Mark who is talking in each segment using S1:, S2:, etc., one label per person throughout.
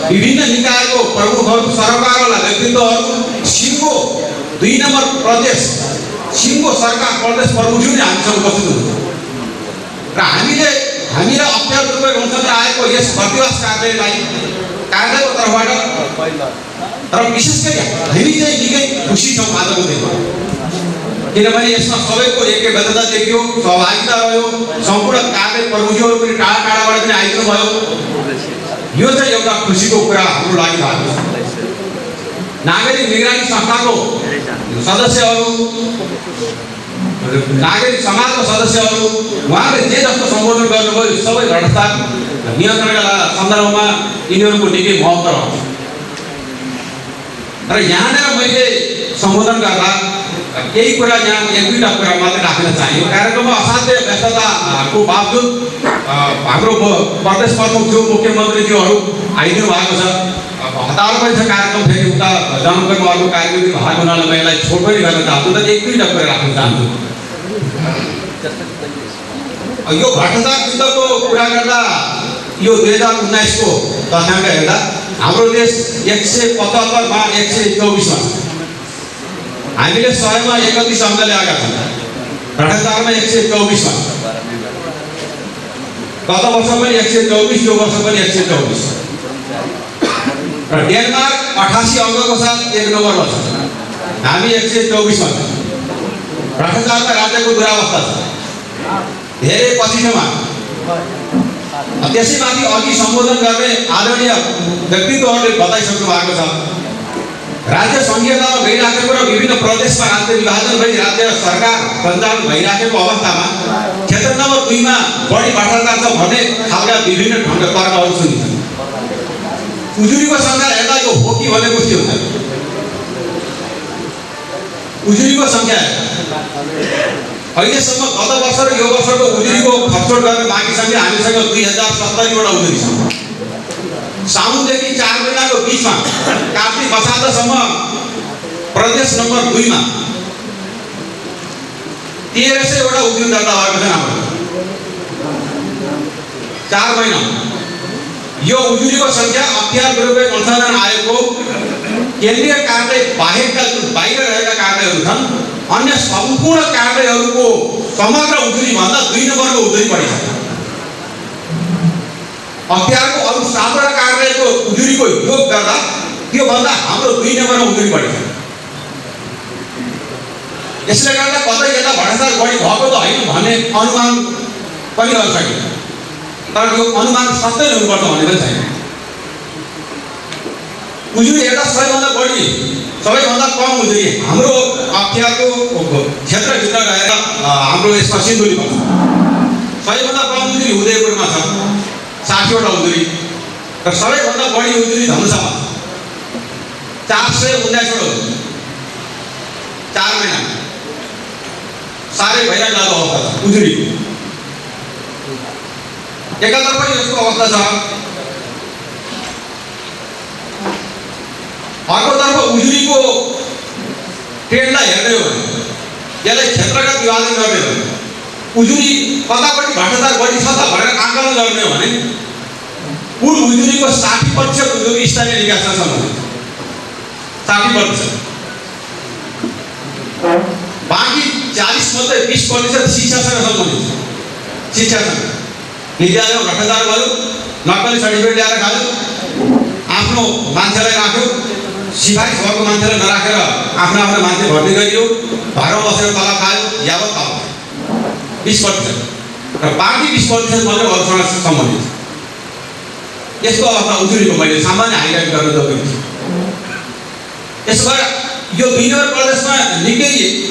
S1: विभिन्न निकायको प्रमुखहरू सरकारवाला व्यक्तित्वहरू सिङ्गो 2 नम्बर प्रदेश सिङ्गो सरकार प्रदेश प्रमुख नै हामीसँग उपस्थित हुनुहुन्छ र हामीलाई अप्ठ्यारो रूपमा गणतन्त्र आएको यस प्रतिवाद कार्यालयको तर्फबाट र विशेष गरी हामी चाहिँ निकै खुसी छौँ आजको दिनमा किनभने यसमा सबैको एकबद्धता देखियो सहभागिता रह्यो सम्पूर्ण कार्य प्रमुखहरू पनि टाढा टाढाबाट पनि आइदिनु भयो यो चाहिँ एउटा खुसीको कुरा हाम्रो लागि भएको छ नागरिक निगरानी संस्थाको सदस्यहरू नागरिक समाजको सदस्यहरू उहाँले जे जस्तो सम्बोधन गर्नुभयो सबै भ्रष्टाचार नियन्त्रणका सन्दर्भमा यिनीहरूको निकै महत्त्व रहन्छ र यहाँनिर मैले सम्बोधन गर्दा केही कुरा यहाँ 1-2टा कुरा मात्रै राख्न चाहे यो कार्यक्रममा असाध्य व्यस्तताको बावजुद हाम्रो प्रदेश प्रमुख जो मुख्यमन्त्रीज्यूहरू आइदिनु भएको छ हतार पनि छ कार्यक्रम फेरि उता जनकपुरमा अर्को कार्यक्रम भएको हुनाले म यसलाई छोड पनि गर्न चाहन्छु त 1-2टा कुरा राख्न चाहन्छु यो भ्रष्टाचार विरुद्धको कुरा गर्दा यो 2019 को तथ्याङ्क हेर्दा हाम्रो देश 175 मा 124 मा हामीले 100 मा 31 अङ्क ल्याएका छौँ भ्रष्टाचारमा 124 मा गत वर्ष पनि 124 यो वर्ष पनि 124 र डेनमार्क 88 अङ्कको साथ 1 नम्बरमा छ हामी 124 मा छौँ भ्रष्टाचारमा राज्यको दुरावस्था छ धेरै पछि छौँ त्यसैमाथि अघि सम्बोधन गर्ने आदरणीय व्यक्तित्वहरूले बताइसक्नु भएको छ राज्य संघीयतामा गइराखेको र विभिन्न प्रदेशमा राज्य विभाजन भई राज्य सरकार सञ्चालन भइराखेको अवस्थामा क्षेत्र नम्बर 2 मा बढी भ्रष्टाचार छ भन्ने खालका विभिन्न ढङ्ग तर्कहरू सुनिन्छन् उजुरीको सङ्ख्या हेर्दा यो हो कि भनेको के हुन्छ उजुरीको सङ्ख्या अहिलेसम्म गत वर्ष र यो वर्षको उजुरीको खर्चोट गर्ने बाँकी सङ्ख्या हामीसँग 2070 वटा उजुरी छ साउनदेखि 4 महिनाको बिचमा कार्तिक असाध्रसम्म प्रदेश नम्बर 2 मा 1300 वटा उजुरी दर्ता भएको छ हाम्रो 4 महिना यो उजुरीको सङ्ख्या अप्ठ्यारो रूपले अनुसन्धान आएको केन्द्रीय कार्यालय बाहेकका जुन बाहिर रहेका कार्यालयहरू छन् अन्य सम्पूर्ण कार्यालयहरूको समग्र उजुरी भन्दा 2 नम्बरको उजुरी बढी छ अप्ठ्यारोको अरू 7 वटा कार्यालयको उजुरीको योग गर्दा त्यो भन्दा हाम्रो 2 नम्बरमा उजुरी बढी छ यसले गर्दा कतै यता भ्रष्टाचार बढी भएको त होइन भन्ने अनुमान पनि गर्न सकिन्छ तर यो अनुमान सत्य हुनुपर्छ भन्ने पनि छैन उजुरी हेर्दा सबैभन्दा बढी सबैभन्दा कम उजुरी हाम्रो अप्ठ्यारोको क्षेत्रभित्र रहेर हाम्रो यसमा सिन्धुलीमा छ सबैभन्दा कम उजुरी उदयपुरमा छ 60 वटा उजुरी र सबैभन्दा बढी उजुरी धनुषामा 419 वटा उजुरी 4 महिना साह्रै भइरहेको अवस्था छ उजुरी एकातर्फ यसको अवस्था छ अर्कोतर्फ उजुरीको ट्रेन्डलाई हेर्ने हो भने यसलाई क्षेत्रगत विभाजन गर्ने हो उजुरी कतापट्टि भ्रष्टाचार बढी छ त भनेर आकलन गर्ने हो भने कुल उजुरीको 60% उजुरी स्थानीय निकायसँग सम्बन्धित 60% बाँकी 40 मध्ये 20% शिक्षासँग सम्बन्धित शिक्षासँग विद्यालयमा भ्रष्टाचार भयो नक्कली सर्टिफिकेट ल्याएर खायो आफ्नो मान्छेलाई राख्यो सिफारिस भएको मान्छेलाई नराखेर आफ्नो मान्छे भर्ती गरियो घरमा बसेर तलब खायो यावत तलब 20% र बाँकी 20% मात्रै अरूसँग सम्बन्धित यसको अवस्था उजुरीको मैले सामान्य हाइलाइट गर्न जरुरी छ यसो भएर यो 2 नम्बर प्रदेशमा निकै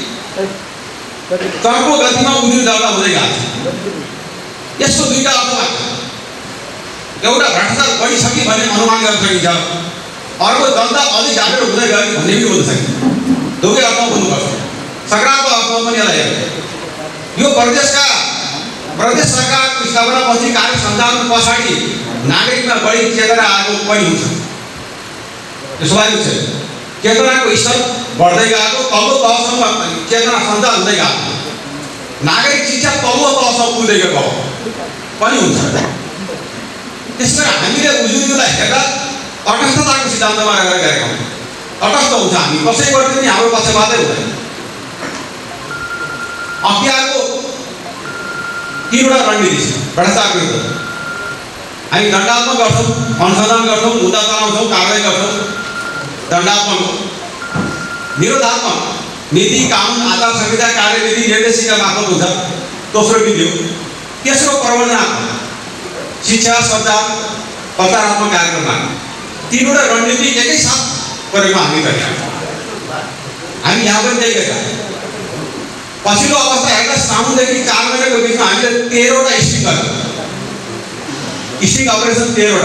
S1: चर्को गतिमा उजुरी दर्ता हुँदै गएको छ यसको 2टा अर्थ लाग्छ एउटा भ्रष्टाचार बढी छ कि भन्ने अनुमान गर्न सकिन्छ अर्को जनता अलि जागरुक हुँदै गयो भन्ने पनि बोल्न सकिन्छ दुवै अर्थमा बोल्नुपर्छ सकारात्मक अर्थमा पनि यसलाई हेर्नु यो प्रदेश सरकारको स्थापनापछि कार्य सञ्चालन पछाडि नागरिकमा बढी चेतना आएको पनि हुन्छ यो स्वाभाविक छ चेतनाको स्तर बढ्दै गएको तल्लो तहसम्म चेतना सञ्चार हुँदै गएको नागरिक शिक्षा तल्लो तहसम्म पुग्दै गएको पनि हुन्छ त्यसैले हामीले उजुरीलाई हेर्दा तटस्थताको सिद्धान्तमा रहेर गरेका हौँ। तटस्थ हुन्छ हामी, कसैबाट पनि हाम्रो पक्षपातै हुँदैन। अख्तियारको तीनवटा रणनीति छ भ्रष्टाचारको विरुद्ध। हामी दण्डात्मक गर्छौँ, अनुसन्धान गर्छौँ, मुद्दा चलाउँछौँ, कारवाही गर्छौँ। दण्डात्मक, निरोधात्मक, नीति कानुन आचार संहिता कार्यविधि निर्देशिका मार्फत हुन्छ। दोस्रो विधि हो। तेस्रो प्रबन्धनात्मक, शिक्षा सञ्चार प्रचारात्मक कार्यक्रममा। तीनवटा रणनीति एकैसाथ गरेको हामी गरेका हामी यहाँ पनि त्यही गरेका। पछिल्लो अवस्था हेर्दा साउनदेखि 4 महिनाको बिचमा हामीले 13वटा स्टिङ गर्यौँ। स्टिङ अपरेसन 13वटा।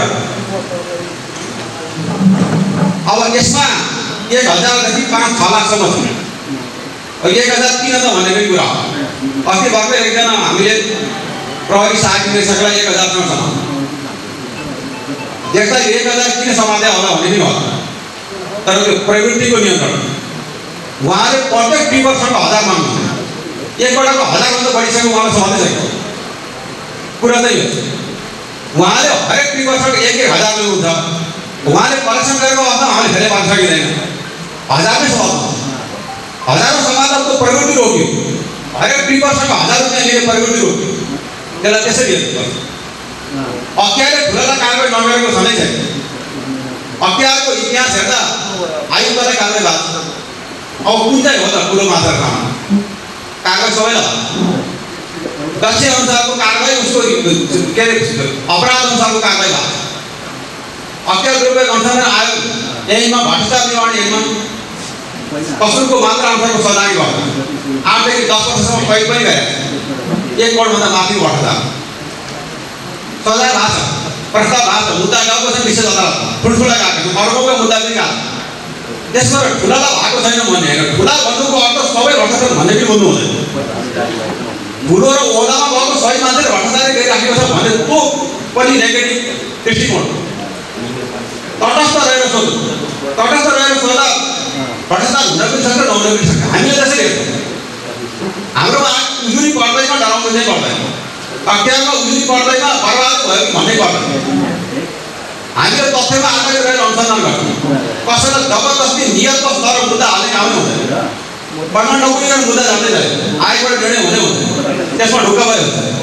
S1: अब यसमा 1000 देखि 5-6 लाखसम्म छ। 1003 त भनेकै कुरा हो। अस्ति भर्खर एकजना हामीले प्रहरी सहायक निर्देशकलाई 1000 सँग समात्यो। देख्दा 1000 किन समात्यो होला भन्ने पनि होला, तर त्यो प्रवृत्तिको नियन्त्रण। उहाँले प्रत्येक टिपरसँग 1000 माग्नुहुन्छ। एकपटकको 1000 भन्दा बढीसँग उहाँले समात्दै छैन। कुरा चाहिँ हो, उहाँले हरेक टिपरसँग 1000 लिनुहुन्छ। उहाँले कलेक्सन गरेको अवस्थामा हामीले धेरै पाउन सकिँदैन। 1000 नै समात्नु। 1000 समात्दा त्यो प्रवृत्ति रोक्यो। हरेक टिपरसँग 1000 रुपियाँ लिने प्रवृत्ति रोक्यो। त्यसलाई त्यसरी हेर्नुपर्छ। अख्तियारले ठुला कारवाही नगरेको छँदै छैन। अख्तियारको इतिहास हेर्दा आयुक्तलाई कारवाही भएको छ। अब कुन चाहिँ हो त ठुलो मात्रामा कारवाही सबैलाई भयो। दक्ष अनुसारको कारवाही, उसको के अरे अपराध अनुसारको कारवाही भएको छ। अख्तियार द्रव्य अनुसन्धान आयोग यहीँमा भ्रष्टाचार निवारण ऐनमा कसुरको मात्रा अनुसारको सजाय गर्छ। 8 देखि 10 वर्षसम्म कैद पनि गरे। 1 करोडभन्दा माथि भ्रष्टाचार सजाय भएको छ। प्रस्ताव भएको छ। मुद्दा गएको छ विशेष अदालतमा। ठुल्ठुला गएको छ। अर्कोको मुद्दा पनि गएको छ। त्यसमा ठुलालाई भएको छैन भन्ने होइन। ठुला भन्नुको अर्थ सबै भ्रष्टाचार भन्ने पनि बोल्नु हुँदैन। ठुलो र ओहदामा भएको सही मान्छेले भ्रष्टाचार गरिराखेको छ भने त्यो पनि नेगेटिभ दृष्टिकोण। तटस्थ रहेर सोध्नु। तटस्थ रहेर सोध्दा भ्रष्टाचार हुन पनि सक्छ, नहुन पनि सक्छ। हामीले त्यसरी हेर्छौँ। हाम्रोमा उजुरी पर्दैन, डराउनु चाहिँ पर्दैन। अख्तियारमा उजुरी पर्दैन, बर्बाद भयो कि भन्नै पर्दैन। हामीले तथ्यमा आधारित रहेर अनुसन्धान गर्छौँ। कसैलाई जबरजस्ती नियतवश गरेर मुद्दा हाल्ने काम हुँदैन। पढ्न नपुगेर मुद्दा जाँदै जायो, आयोबाट निर्णय हुँदै हुँदैन। त्यसमा ढुक्क भयो,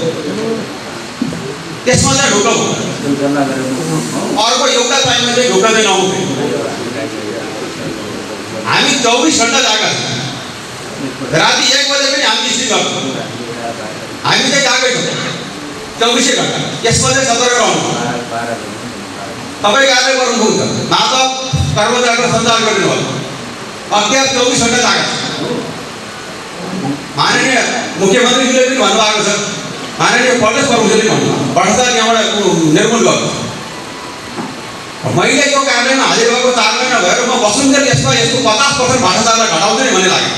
S1: त्यसमा चाहिँ ढुक्क भयो। अर्को एउटा टाइममा चाहिँ ढुक्क चाहिँ नहुँदैन। हामी 24 घण्टा जागा छौँ। राति 1 बजे पनि हामी स्टिङ गर्छौँ। हामी चाहिँ जागै छौँ 24 घण्टा। यसमा चाहिँ सतर्क रहनु। तपाईँ कार्य गर्नुहुन्छ, माता कर्मचारीलाई सञ्चार गरिदिनु होला। अख्तियार 24 घण्टा जागा छ। माननीय मुख्यमन्त्रीजीले पनि भन्नुभएको छ, माननीय प्रदेश प्रमुखले भन्नुभयो भ्रष्टाचार यहाँबाट निर्मूल गर्नु। मैले यो कार्यालयमा हाजिर भएको 4 महिना भएर म बसुन्जेल यसको 50% भ्रष्टाचारलाई घटाउँछु नि भन्ने लाग्यो।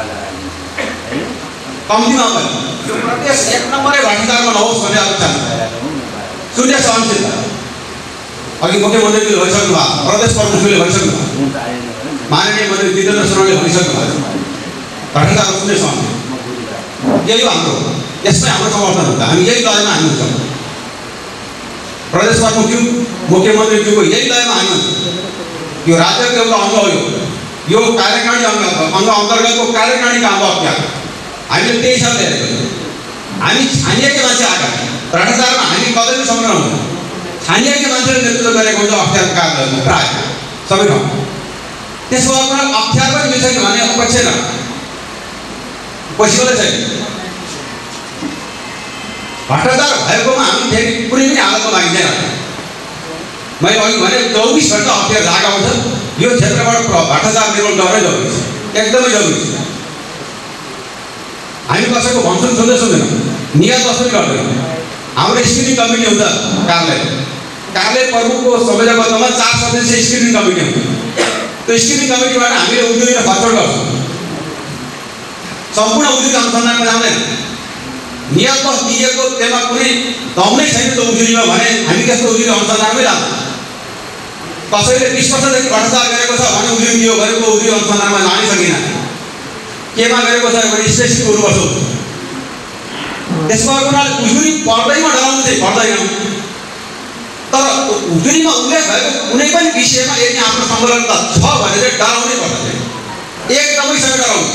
S1: कम्तीमा पनि यो प्रदेश 1 नम्बरै भ्रष्टाचारमा नहोस् भन्ने अपेक्षा छ। शून्य सहनशीलता। अघि मुख्यमन्त्रीले भनिसक्नु भएको, प्रदेश प्रमुखले भनिसक्नु भएको, माननीय मन्त्री जितेन्द्र शर्माले भनिसक्नु भएको, भ्रष्टाचारको शून्य सहनशीलता। यही हो हाम्रो। यसमै हाम्रो समर्थन हुन्छ। हामी यही लयमा हामी हुन्छौँ। प्रदेश प्रमुखज्यू, मुख्यमन्त्रीज्यूको यही लयमा हामी हुन्छौँ। यो राज्यको एउटा अङ्ग हो। यो कार्यकारिणी अङ्ग अन्तर्गतको कार्यकारिणी काम हो अख्तियार। हामीले त्यही हिसाबले हेरेको छौँ। हामी छानिएकै मान्छे आएका। भ्रष्टाचारमा हामी कतै पनि संलग्न हुँदैन। छानिएकै मान्छेले नेतृत्व गरेको हुन्छ अख्तियारको कार्यमा प्रायः सबै ठाउँ। त्यसको अर्थ अख्तियार पनि मिल्छ कि भन्ने अपेक्षा छैन। पोसिबलै छैन। भ्रष्टाचार भएकोमा हामी फेरि कुनै पनि हालतमा लागिँदैन। मैले अघि भने 24 घण्टा अख्तियार जागा हुन्छ। यो क्षेत्रबाट भ्रष्टाचार निर्मूल गर्नै जरुरी छ, एकदमै जरुरी छ। हामी कसैको भन्छौँ सुन्दैनौँ, नियत वस्तु पनि गर्दैनौँ। हाम्रो स्क्रिनिङ कमिटी हुन्छ कार्यालय प्रमुखको संयोजकत्वमा 4 सदस्यीय स्क्रिनिङ कमिटी हुन्छ। त्यो स्क्रिनिङ कमिटीबाट हामीले उजुरी र छलफल गर्छौँ। सम्पूर्ण उजुरी अनुसन्धानमा जाँदैन। नियतवश दिएको त्यसमा कुनै दम नै छैन त्यो उजुरीमा भने हामी त्यस्तो उजुरी अनुसन्धानमै लाग्छौँ। कसैले 20 वर्षदेखि भ्रष्टाचार गरेको छ भने उजुरी दियो गरेको उजुरी अनुसन्धानमा जानै सकिन। केमा गरेको छ भने स्पेसिफिक हुनुपर्छ। त्यसमा कुनै उजुरी पर्दैमा डराउनु चाहिँ पर्दैन। तर जुनीमा उल्लेख भएको कुनै पनि विषयमा यदि आफ्नो संलग्नता छ भने चाहिँ डराउनै पर्दैन, एकदमै डराउनु।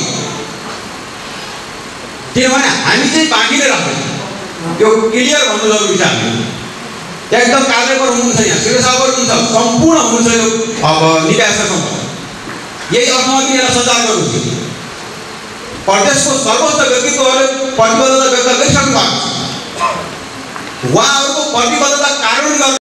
S1: किनभने हामी चाहिँ बाँकीले राख्दैन, यो क्लियर भन्नु जरुरी छ। हामी एकदम कार्यकर हुनुहुन्छ, यहाँ शिरसावर हुनुहुन्छ, सम्पूर्ण हुनुहुन्छ यो अब निकायसँग यही अर्थमा पनि यसलाई सञ्चार गर्नुहुन्छ। प्रदेशको सर्वोच्च व्यक्तित्वहरूले प्रतिबद्धता व्यक्त गरिसक्नु भएको छ, उहाँहरूको प्रतिबद्धता कार्यान्वयन